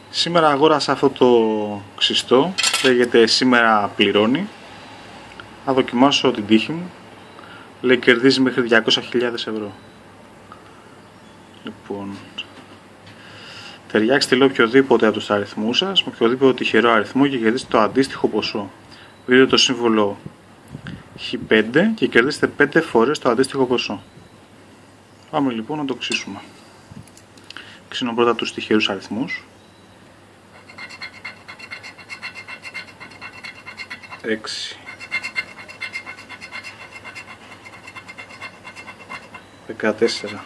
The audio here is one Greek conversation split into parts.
Σήμερα αγόρασα αυτό το ξυστό, λέγεται σήμερα πληρώνει. Θα δοκιμάσω την τύχη μου. Λέει κερδίζει μέχρι 200.000 ευρώ. Λοιπόν, ταιριάξτε λέω οποιοδήποτε από τους αριθμούς σας με οποιοδήποτε τυχερό αριθμό και κερδίστε το αντίστοιχο ποσό. Βρείτε το σύμβολο Χ5 και κερδίστε 5 φορές το αντίστοιχο ποσό. Πάμε λοιπόν να το ξύσουμε. Ξύνω πρώτα τους τυχερούς αριθμούς. 6, 14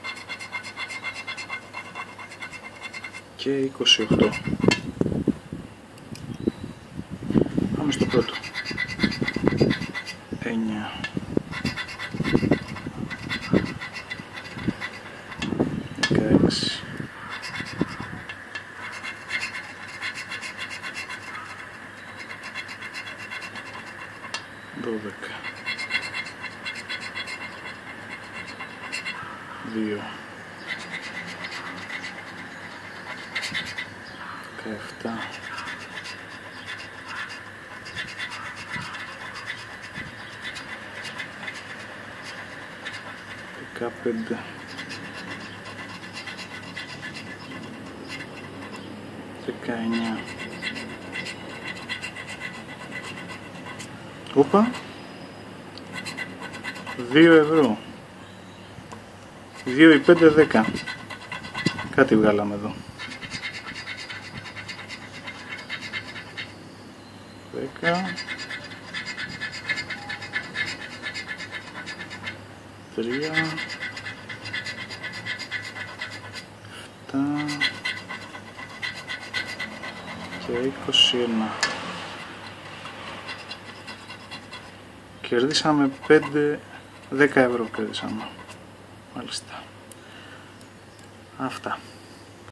και 28. Πάμε στο πρώτο. 9, 16, 12, 2, 17, 15, 19. Όπα, 2 ευρώ. 2 ή 5, 10. Κάτι βγάλαμε εδώ. 10, 3, 7 και 21. Κερδίσαμε 10 ευρώ κερδίσαμε. Μάλιστα. Αυτά.